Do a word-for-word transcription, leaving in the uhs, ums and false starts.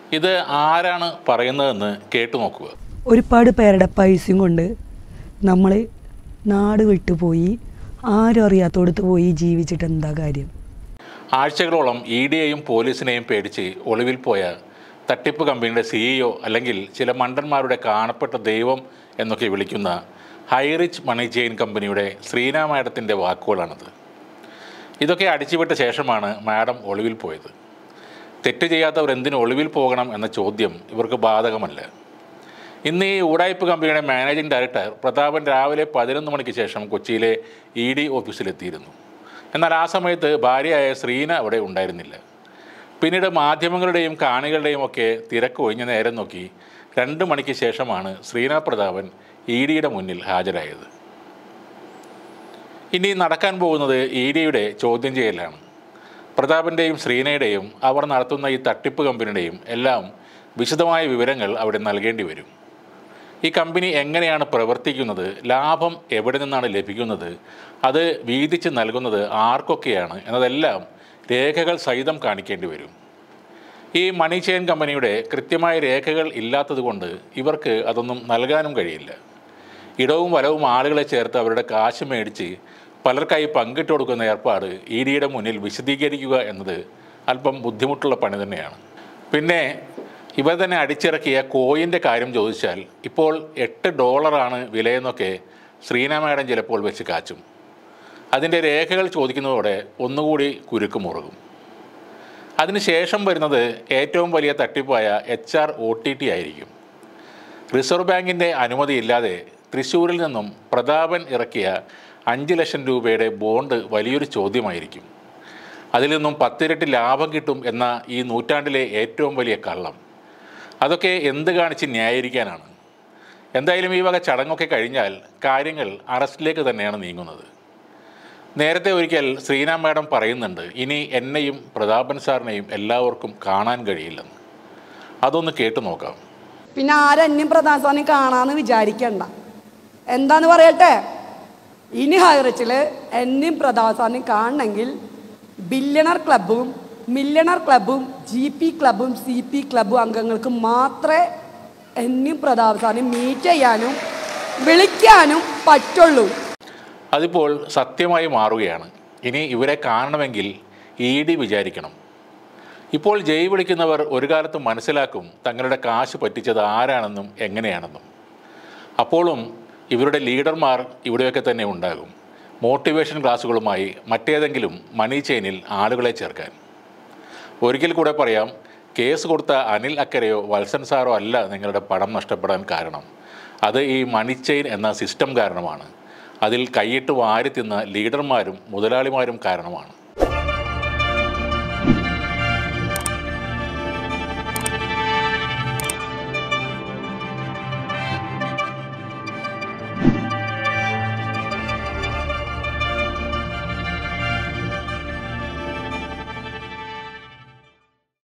ഇത് ആരാണ് പറയുന്നതെന്ന് കേട്ടു നോക്കുക. ഒരുപാട് പേരുടെ പൈസയും കൊണ്ട് നമ്മൾ നാട് വിട്ടുപോയി ആരും അറിയാത്തോടത്ത് പോയി ജീവിച്ചിട്ട് എന്താ കാര്യം? ആഴ്ചകളോളം ഇ ഡിയെയും പോലീസിനെയും പേടിച്ച് ഒളിവിൽ പോയ തട്ടിപ്പ് കമ്പനിയുടെ സിഇഒ അല്ലെങ്കിൽ ചില മണ്ടന്മാരുടെ കാണപ്പെട്ട ദൈവം എന്നൊക്കെ വിളിക്കുന്ന ഹൈറിച്ച് മണി ചെയിൻ കമ്പനിയുടെ ശ്രീന മാഡത്തിൻ്റെ വാക്കുകളാണത്. ഇതൊക്കെ അടിച്ചുവിട്ട ശേഷമാണ് മാഡം ഒളിവിൽ പോയത്. തെറ്റ് ചെയ്യാത്തവർ എന്തിന് ഒളിവിൽ പോകണം എന്ന ചോദ്യം ഇവർക്ക് ബാധകമല്ല. ഇന്ന് ഈ ഊടായ്പ കമ്പനിയുടെ മാനേജിംഗ് ഡയറക്ടർ പ്രതാപൻ രാവിലെ പതിനൊന്ന് മണിക്ക് ശേഷം കൊച്ചിയിലെ ഇ ഡി ഓഫീസിലെത്തിയിരുന്നു. എന്നാൽ ആ സമയത്ത് ഭാര്യയായ ശ്രീന അവിടെ ഉണ്ടായിരുന്നില്ല. പിന്നീട് മാധ്യമങ്ങളുടെയും കാണികളുടെയും ഒക്കെ തിരക്ക് ഒഴിഞ്ഞ നേരം നോക്കി രണ്ട് മണിക്ക് ശേഷമാണ് ശ്രീന പ്രതാപൻ ഇ ഡിയുടെ മുന്നിൽ ഹാജരായത്. ഇനി നടക്കാൻ പോകുന്നത് ഇ ഡിയുടെ ചോദ്യം ചെയ്യലാണ്. പ്രതാപൻ്റെയും ശ്രീനയുടെയും അവർ നടത്തുന്ന ഈ തട്ടിപ്പ് കമ്പനിയുടെയും എല്ലാം വിശദമായ വിവരങ്ങൾ അവിടെ നൽകേണ്ടി വരും. ഈ കമ്പനി എങ്ങനെയാണ് പ്രവർത്തിക്കുന്നത്, ലാഭം എവിടെ നിന്നാണ് ലഭിക്കുന്നത്, അത് വീതിച്ച് നൽകുന്നത് ആർക്കൊക്കെയാണ് എന്നതെല്ലാം രേഖകൾ സഹിതം കാണിക്കേണ്ടി വരും. ഈ മണി ചെയിൻ കമ്പനിയുടെ കൃത്യമായ രേഖകൾ ഇല്ലാത്തതുകൊണ്ട് ഇവർക്ക് അതൊന്നും നൽകാനും കഴിയില്ല. ഇടവും വലവും ആളുകളെ ചേർത്ത് അവരുടെ കാശ് മേടിച്ച് പലർക്കായി പങ്കിട്ട് കൊടുക്കുന്ന ഏർപ്പാട് ഇ ഡിയുടെ മുന്നിൽ വിശദീകരിക്കുക എന്നത് അല്പം ബുദ്ധിമുട്ടുള്ള പണി തന്നെയാണ്. പിന്നെ ഇവർ തന്നെ അടിച്ചിറക്കിയ കോയിൻ്റെ കാര്യം ചോദിച്ചാൽ ഇപ്പോൾ എട്ട് ഡോളറാണ് വിലയെന്നൊക്കെ ശ്രീന മാഡം ചിലപ്പോൾ വെച്ച് കാച്ചും. അതിൻ്റെ രേഖകൾ ചോദിക്കുന്നതോടെ ഒന്നുകൂടി കുരുക്ക് മുറുകും. അതിനുശേഷം വരുന്നത് ഏറ്റവും വലിയ തട്ടിപ്പായ H R O T T ആയിരിക്കും. റിസർവ് ബാങ്കിൻ്റെ അനുമതിയില്ലാതെ തൃശ്ശൂരിൽ നിന്നും പ്രതാപൻ ഇറക്കിയ അഞ്ച് ലക്ഷം രൂപയുടെ ബോണ്ട് വലിയൊരു ചോദ്യമായിരിക്കും. അതിൽ നിന്നും പത്തിരട്ടി ലാഭം കിട്ടും എന്ന ഈ നൂറ്റാണ്ടിലെ ഏറ്റവും വലിയ കള്ളം. അതൊക്കെ എന്ത് കാണിച്ച് ന്യായീകരിക്കാനാണ്? എന്തായാലും ഈ വക ചടങ്ങൊക്കെ കഴിഞ്ഞാൽ കാര്യങ്ങൾ അറസ്റ്റിലേക്ക് തന്നെയാണ് നീങ്ങുന്നത്. നേരത്തെ ഒരിക്കൽ ശ്രീന മാഡം പറയുന്നുണ്ട്, ഇനി എന്നെയും പ്രതാപൻ സാറിനെയും എല്ലാവർക്കും കാണാൻ കഴിയില്ലെന്ന്. അതൊന്ന് കേട്ടു നോക്കാം. പിന്നെ ആരെന്നെയും പ്രതാപൻ സാറിനെ കാണാമെന്ന് വിചാരിക്കണ്ട. എന്താന്ന് പറയട്ടെ, ഇനി ഹൈറിച്ചിൽ എന്നെയും പ്രതാപൻ സാറിനെയും കാണണമെങ്കിൽ ബില്യണർ ക്ലബും മില്യണർ ക്ലബും ജി പി ക്ലബും സി പി ക്ലബും അംഗങ്ങൾക്ക് മാത്രമേ എന്നെയും പ്രതാപൻ സാറിനെ മീറ്റ് ചെയ്യാനും വിളിക്കാനും പറ്റുള്ളൂ. അതിപ്പോൾ സത്യമായി മാറുകയാണ്. ഇനി ഇവരെ കാണണമെങ്കിൽ ഇ ഡി വിചാരിക്കണം. ഇപ്പോൾ ജയ് വിളിക്കുന്നവർ ഒരു കാലത്ത് മനസ്സിലാക്കും തങ്ങളുടെ കാശ് പറ്റിച്ചത് ആരാണെന്നും എങ്ങനെയാണെന്നും. അപ്പോഴും ഇവരുടെ ലീഡർമാർ ഇവിടെയൊക്കെ തന്നെ ഉണ്ടാകും, മോട്ടിവേഷൻ ക്ലാസ്സുകളുമായി മറ്റേതെങ്കിലും മണി ചെയിനിൽ ആളുകളെ ചേർക്കാൻ. ഒരിക്കൽ കൂടെ പറയാം, കേസ് കൊടുത്ത അനിൽ അക്കരയോ വത്സൻ സാറോ അല്ല നിങ്ങളുടെ പണം നഷ്ടപ്പെടാൻ കാരണം. അത് ഈ മണി ചെയിൻ എന്ന സിസ്റ്റം കാരണമാണ്. അതിൽ കൈയിട്ട് വാരി തിന്ന ലീഡർമാരും മുതലാളിമാരും കാരണമാണ്.